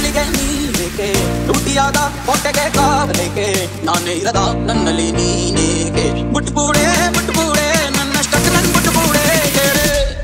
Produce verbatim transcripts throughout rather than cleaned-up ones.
ಬಳ್ಳಿಗೆ ನೀನೇಕೆ ಲೂಟಿಯಾದ ಹೊಟ್ಟೆಗೆ ಕಾವಲೇಕೆ ನಾನೇ ಇರದ ನನ್ನಲ್ಲಿ ನೀನೇಕೆ ಬಿಟ್ಬೂಡೆ ಬಿಟ್ಬೂಡೆ ನನ್ನಷ್ಟಕ್ಕೆ ನನ್ ಬಿಟ್ಬೂಡೆ ಕೇಳೆ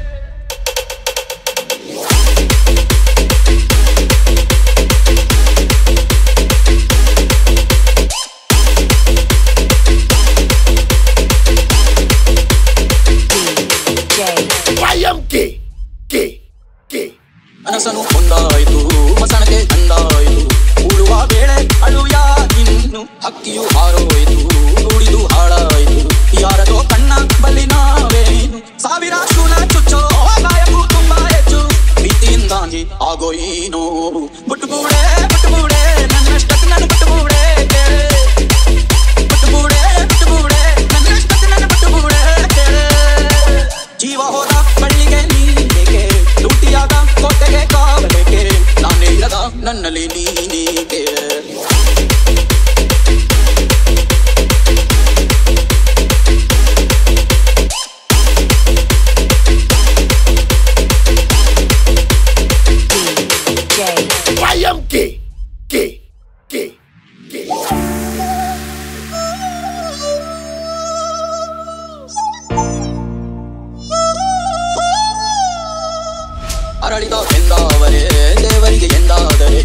ಮನಸ್ಸನು ಒಂದಾಯಿತು ಮಸಣಕ್ಕೆ ತಂದಾಯಿತು ಉಳುವ ಬೇಳೆ ಅಳುಯ ಇನ್ನು ಹಕ್ಕಿಯು ಹಾರೋಯಿತು ನುಡಿದು ಹಾಳಾಯಿತು ಯಾರದೋ ಕಣ್ಣ ಬಲ್ಲಿ ನಾವೇನು ಸಾವಿರ ಶೂಲ ಚುಚ್ಚೋ ಗಾಯಕು ತುಂಬಾ ಹೆಚ್ಚು ಪ್ರೀತಿಯಿಂದಾಗಿ ಆಗೋ ಈ ನೋವು ಬಿಟ್ಟುಬೂಡೆ ಬಿಟ್ಟುಬೂಡೆ ನನ್ನಷ್ಟಕ್ಕೆ ನಾನು ಬಿಟ್ಟುಬೂಡೆ ಬಿಟ್ಟುಬೂಡೆ ಬಿಟ್ಟುಬೂಡೆ ನನ್ನಷ್ಟಕ್ಕೆ ನಾನು ಬಿಟ್ಟುಬೂಡೆ ಜೀವ ಹೋದ ಬಳ್ಳಿಗೆ ನೀನೇಕೆ ಲೂಟಿಯಾದ ಕೋಟೆಗೆ ಕಾವಲೇಕೆ ನಾನೇ ಇರದ ನನ್ನಲ್ಲಿ ನೀನೇಕೆ ಅರಳಿದ ಎಂದಾವರೆ ದೇವರಿಗೆ ಎಂದಾದರೆ